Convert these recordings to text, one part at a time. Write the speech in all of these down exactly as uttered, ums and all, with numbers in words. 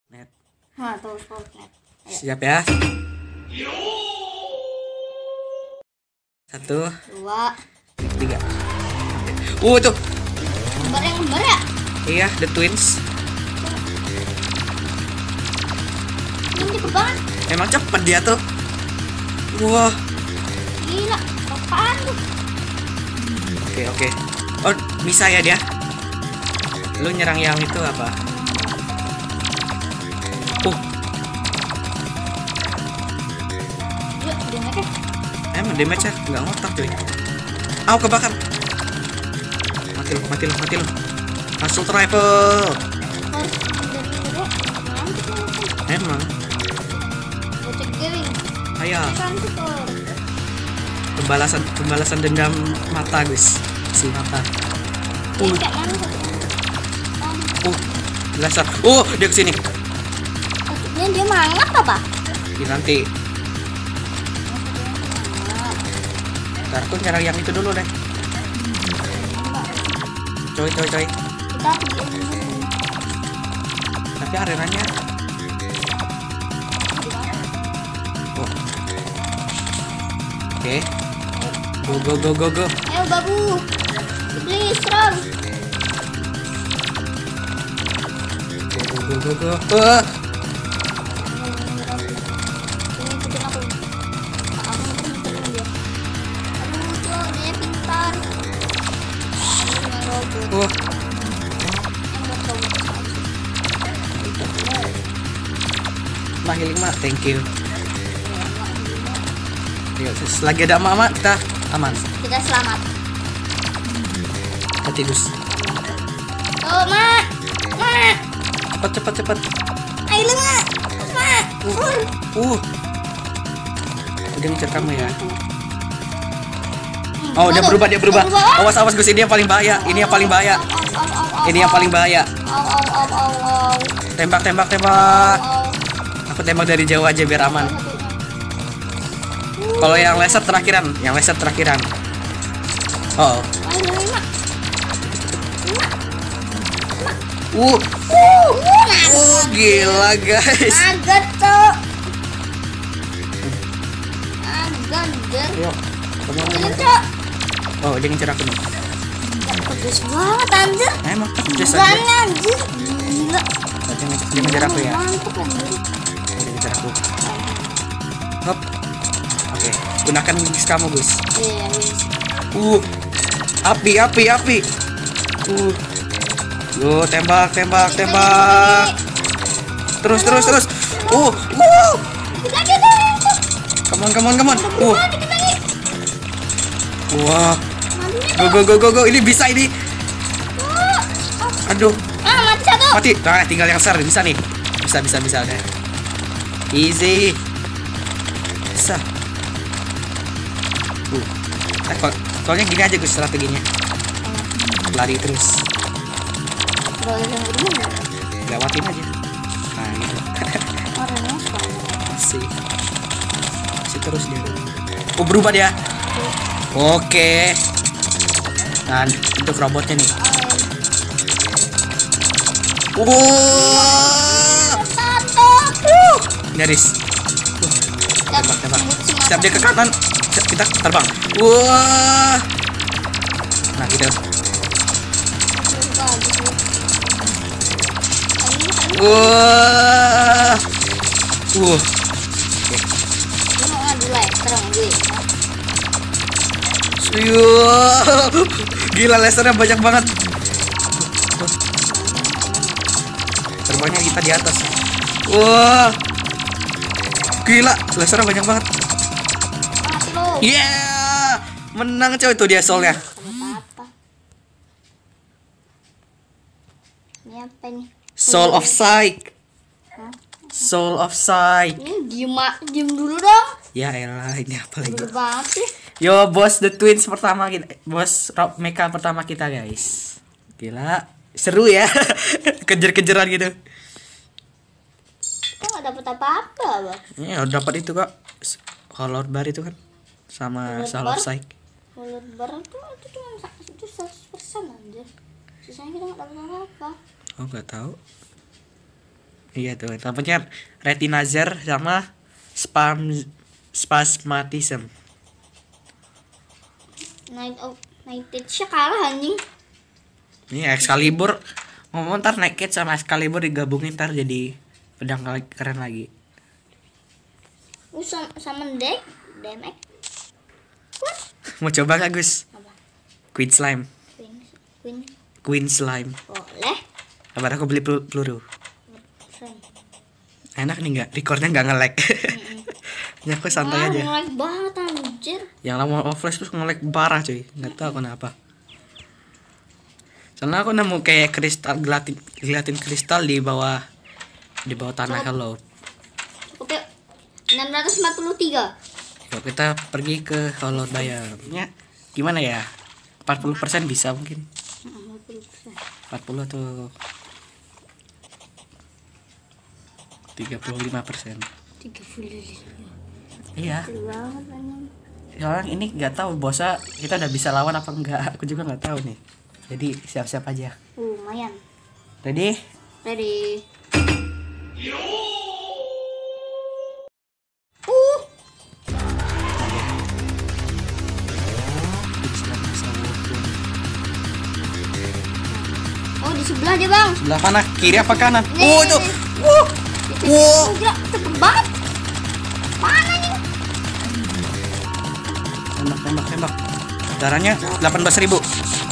Net. Nah, tuh Fortnite. Ayo. Siap ya. Satu, Dua. tiga. Uh tuh. Kembar yang kembar ya? Iya, The Twins. Ini cepet banget. Emang cepet dia tuh. Wah. Gila. Apaan tuh? Oke oke. Oh bisa ya dia. Lu nyerang yang itu apa? Uh. Yuk, damage-nya. Emang damage-nya nggak ngotak cuy. Au kebakar. Mati lu, mati lu, mati lu. Assault rifle. Harus hindar-hindar ya. Mantap langsung. Emang. Gocek gaming. Ayo. Cantik loh. Pembalasan pembalasan dendam mata guys. Si mata. Ini Uh, kayak mana satunya? Um, uh. Laser. Uh, dia kesini. maksudnya dia mangat apa? Di nanti. Ntar aku nyerang yang itu dulu deh. Coy coy coy. Kita pergi aja dulu. Tapi arenanya. Oh. Oke. Go go go go go. Ayo babu. Iblis serang. Go go go go go. Uh. Ini ikutin aku. Aku ikutin dia. Aduh, tuh dia pintar. Ini dengan robot. Uh. Yang buat robot saja. Mah healing mah, thank you. Yuk, selagi ada mama kita aman. Kita selamat. Mati dus. Tuh, Ma. Ma. Cepat cepat cepat. Ayo lu, Ma. Ma. Fur. Uh. Udah ngejar kamu ya. Oh, dia berubah, dia berubah. Awas awas Gus, ini yang paling bahaya. Ini yang paling bahaya. Ini yang paling bahaya. Au, au, au, au, au. Tembak tembak tembak. Au. Aku tembak dari jauh aja biar aman. Kalau yang laser terakhiran, yang laser terakhiran. Oh. Ayo lu, Ma. Uh. Uh, Uh, gila guys. Agak, Cok. Agak, ger. Yuk. Come on, come Ini, on. Cok. Oh, dia ngejar aku nih. Gak pedes banget, anjir. Nah, emang pedes aja. Bukannya, anjir. Gila. Dia ngejar, dia ngejar aku ya. Mantap, anjir. Dia ngejar aku. Hop. Oke, gunakan wings kamu, Gus. Iya, wis. Uh. Api, api, api. Uh. Yo, tembak, tembak, tembak. Terus, terus, terus. Uh. Uh. Dikit lagi, tuh. Come on, come on, come on. Uh. Wah, dikit lagi. Wah. Mandinya, Go, go, go, go, go. Ini bisa ini. tuh. Aduh. Ah, mati satu. Mati. Nah, tinggal yang ser bisa nih. Bisa, bisa, bisa udah. Easy. Bisa. Uh. Eh, kok soalnya gini aja Gus strateginya. Lari terus. Boleh yang kedua nggak? Lewatin aja. Nah, gitu. Orangnya suka. Masih. Masih terus dia. Oh, berubah dia. Oke. Nah, untuk robotnya nih. Wow. Satu. Nyaris. Siap, Tembak, tembak. nyebut si Siap dia ke mata. kanan. Siap, kita terbang. Wah. Nah, kita. Bagus, Bu. Ayo, ayo. Wah. Uh. Lu mau ngadu laser sama gue? Syuuuh. Gila lasernya banyak banget. Terbangnya kita di atas. Wah. Gila, lasernya banyak banget. Mati lo. Yeah. Menang coy itu dia soalnya. Apa? Ini apa nih? Soul of Psych. Hah? Soul of Psych. Ini diem, ma- diem dulu dong. Ya elah, ini apa lagi? Udah banget sih. Yo, bos The Twins pertama kita. Bos Rob Mecha pertama kita, guys. Gila, seru ya. Kejar-kejaran gitu. Kita nggak dapet apa-apa, Bang. Ya, udah dapat itu kok. Color bar itu kan sama Color Soul bar? of Psych. Mulut bareng tuh itu cuma sa- itu seratus persen aja. Sisanya kita nggak dapet apa-apa. Oh, nggak tahu. Iya tuh, namanya retinizer sama spam spasmatism. Night of Night Edge kalah anjing. Ini Excalibur ngomong ntar Naked sama Excalibur digabungin ntar jadi pedang kali- keren lagi. Uh, sama, sama deck Demek. What? Mau coba gak Gus? Apa? Queen Slime. Queen Queen Queen Slime. boleh. Kabar aku beli pel- peluru. Keren. Enak nih nggak? Recordnya nggak nge-lag. Ya aku santai Ah, aja. nge-lag banget anjir. Yang lama offline terus nge-lag parah cuy. Nggak tahu kenapa. Soalnya aku nemu kayak kristal gelatin gelatin kristal di bawah di bawah tanah kalau. Oke. enam ratus empat puluh tiga. Yuk kita pergi ke Hollow Diamond-nya. Gimana ya? empat puluh persen bisa mungkin. empat puluh persen. empat puluh atau tiga puluh lima persen. tiga puluh lima. Iya. Keren banget anjing. Sekarang ini nggak tahu bosa kita udah bisa lawan apa enggak. Aku juga nggak tahu nih. Jadi siap-siap aja. Uh, lumayan. Ready? Ready. Uh, oh di sebelah dia bang. Sebelah mana? Kiri apa kanan? Nih, Oh itu. nih. Wuh. Wow. Oh, gila, cepet banget. Mana nih? Tembak tembak tembak. Darahnya delapan belas ribu.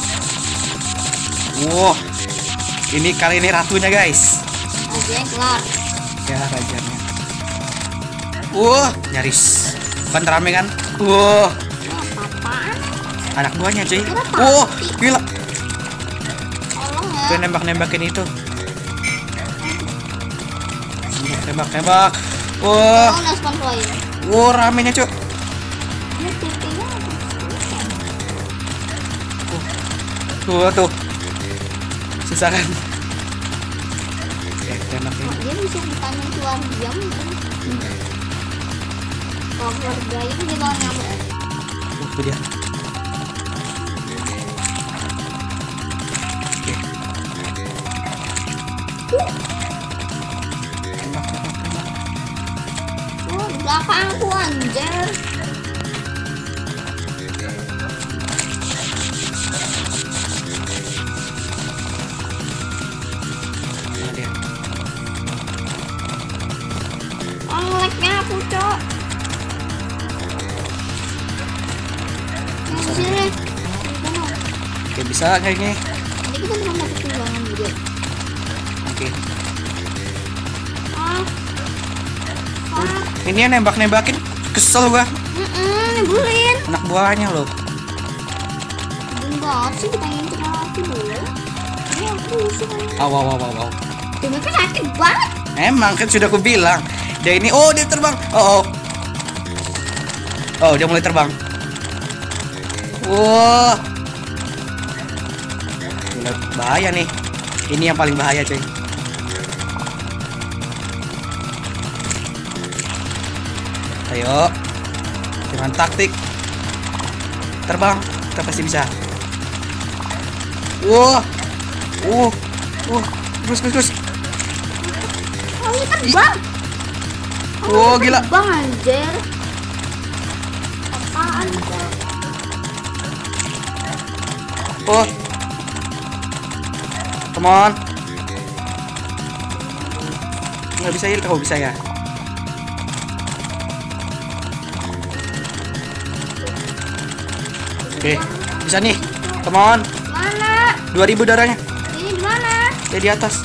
Wow. Ini kali ini ratunya guys. Oke, kelar. Ya rajanya. Wah, nyaris. Kan rame kan? Wah, Apaan? anak buahnya cuy. Kira pasti. Wah, gila. Tolong ya. Dia nembak-nembakin itu. Tembak, tembak. Wah, Tolong ya spawn point. wah ramenya cuy. Ini titiknya Wah tuh. Susah kan? Oke, tembak ini. dia bisa ditanya keluar diam kan? Kalau keluar gaya dia bakal nyamuk. Uh, itu dia. Oke. Tembak, tembak, tembak. Oh, di belakangku anjir. Nah, dia. Oh, nge-lag-nya aku, Cok. Yang di sini. Ini Oke, bisa kayaknya. kita belum dapat tunggangan juga. Oke. Ah. Ah. Ini yang nembak-nembakin kesel gua. Mm-mm, nyebelin. Anak buahnya loh. Nyebelin banget sih kita ngincer aku dulu. Ini aku sih kan. Aw, aw, aw, aw, aw. Dia kan sakit banget. Emang kan sudah aku bilang. Dia ini, oh dia terbang. Oh, oh. Oh, dia mulai terbang. Wah. Gila, bahaya nih. Ini yang paling bahaya, coy. Ayo. Dengan taktik. Terbang. Kita pasti bisa. Wah. Uh. Uh. Terus, terus, terus. Oh, ini terbang. Wow, gila. Terbang anjir. Apaan tuh? Oh. Come on. Nggak bisa ya, kau bisa ya. Oke, bisa nih. Come on. Mana? dua ribu darahnya. Ini di mana? Dia di atas.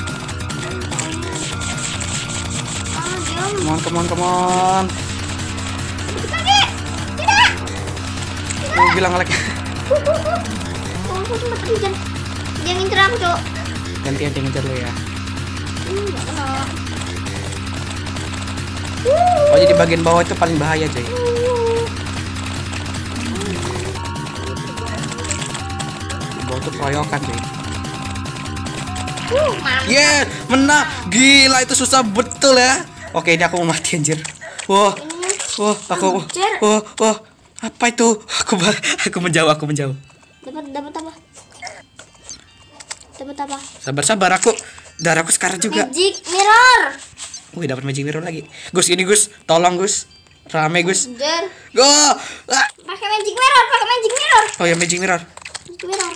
Ah, diam. Come on, come on, come on. Tidak. Tidak. Oh, bilang ngelag. Oh, aku cuma terjun. Dia ngincer aku, Cok. Gantian dia ngejar lo ya. Hmm, nggak kena. Oh, jadi bagian bawah itu paling bahaya, coy. Di bawah tuh keroyokan, coy. Uh, mantap. Yeah, menang. Gila, itu susah betul ya. Oke, ini aku mau mati anjir. Wah. Wah, aku Anjir. wah, wah. Apa itu? Aku ba- aku menjauh, aku menjauh. Dapat dapat apa? Dapat apa? Sabar-sabar aku. Darahku sekarang juga. Magic mirror. Wih, dapat magic mirror lagi. Gus, ini Gus, tolong Gus. Rame Gus. Anjir. Go. Ah. Pakai magic mirror, pakai magic mirror. Oh ya magic mirror. Magic mirror.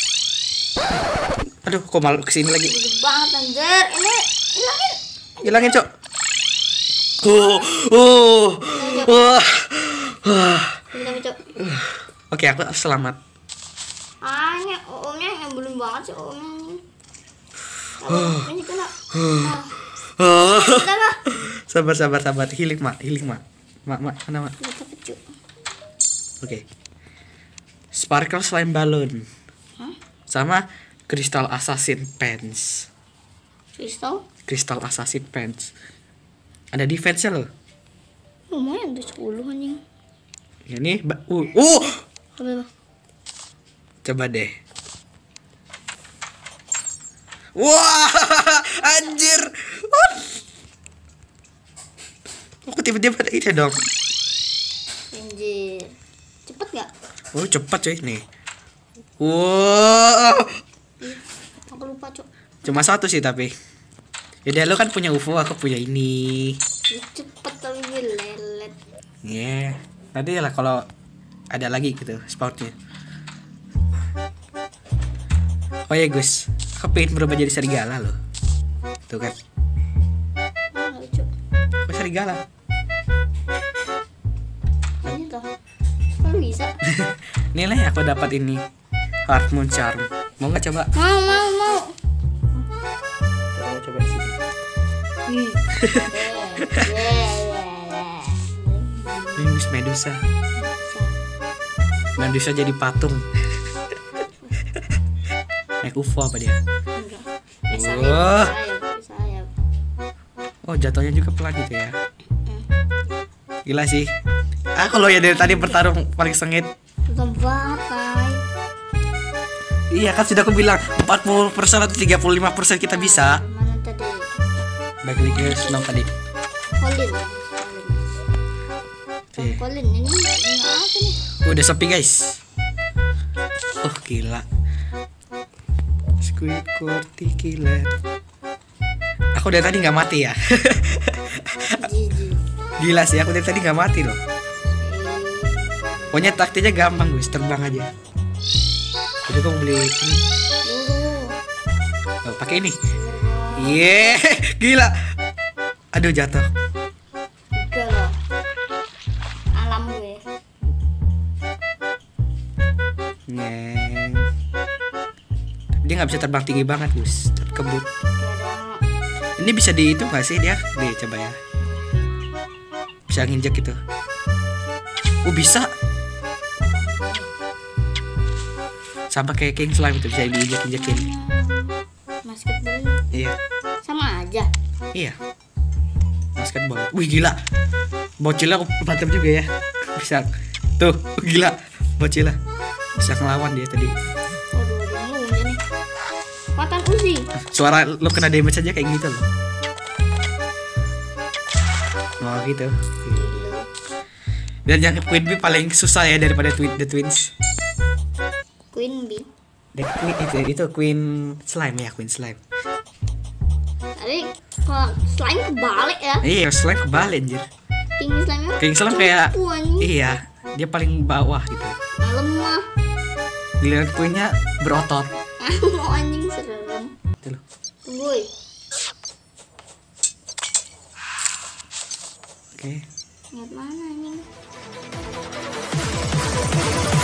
Aduh, kok malu kesini lagi. Gede banget anjir. Ini hilangin. Hilangin, Cok. Oh, oh. Wah. Wah. Bentar, Cok. Oke, aku selamat. Ah, ini omnya yang belum banget sih omnya ini. Oh, ini kena. Oh. Bentar lah. Sabar, sabar, sabar. Healing, Mak. Healing, Mak. Mak, Mak, mana, Mak? Bentar, Cok. Oke. Sparkle slime balloon. Hah? Sama Crystal Assassin Pants. Kristal? Crystal Assassin Pants. Ada defense-nya loh. Lumayan tuh sepuluh anjing. Ini ba- uh, uh. Apa? Coba deh. Wah, anjir. Aku tiba-tiba ada ide dong. Anjir. Cepet gak? Oh, cepat cuy nih. Wow. Ih, aku lupa, Cok. Cuma satu sih tapi. Yaudah, lo kan punya U F O, aku punya ini. Ih, cepet tapi gue lelet. Iya. Yeah. Nanti lah kalau ada lagi gitu spawnnya. Oh ya Gus, aku pengen berubah jadi serigala loh. Tuh kan. Ah, lucu. Kok serigala? Ini toh. Kok bisa? Nilai aku dapat ini. Heart Moon Charm. Mau nggak coba? Mau, mau, mau. Coba coba di sini. Ih. Eh, eh, eh, Ini Gus Medusa. Medusa jadi patung. Naik U F O apa dia? enggak. Bisa Wah. ya, bisa ya. Oh, jatuhnya juga pelan gitu ya. Gila sih. Ah, kalau ya dari tadi bertarung paling sengit. Susah banget, Kai. Iya kan sudah aku bilang empat puluh persen atau tiga puluh lima persen kita bisa. Mana tadi? Balik lagi ke senang tadi. Colin. Oke. Colin ini ini apa nih? Udah sepi guys. Oh gila. Squid Corti killer. Aku dari tadi nggak mati ya. Jiji. Gila sih, aku dari tadi nggak mati loh. Pokoknya taktiknya gampang guys, terbang aja. Jadi aku beli ini. Dulu. Oh, pakai ini. Iya, yeah, gila. Aduh jatuh. Enggak loh. Alam gue. Nyeng. Dia nggak bisa terbang tinggi banget Gus, kebut. Ada Ini bisa di itu nggak sih dia? Nih coba ya. Bisa nginjek gitu. Oh bisa. Sama kayak King Slime itu bisa diinjek-injekin. basketball. Iya. Sama aja. Iya. Basketball. Wih gila. Bocilnya mantap juga ya. Bisa. Tuh, gila. Bocilnya bisa ngelawan dia tadi. Waduh, dia ngelunja nih. Kekuatan Uzi. Suara lo kena damage aja kayak gitu loh. Oh gitu. Dan yang Queen Bee paling susah ya daripada twi- The Twins. Queen Bee. The Queen itu itu Queen Slime ya, Queen Slime. Tadi kalau slime kebalik ya. Iya, Slime kebalik anjir. King slime. King Slime kayak anjing. iya, dia paling bawah gitu. Nah, lemah. Giliran Queen-nya berotot. Mau anjing serem. Gitu loh. Tunggu. Oke. Ingat mana anjing?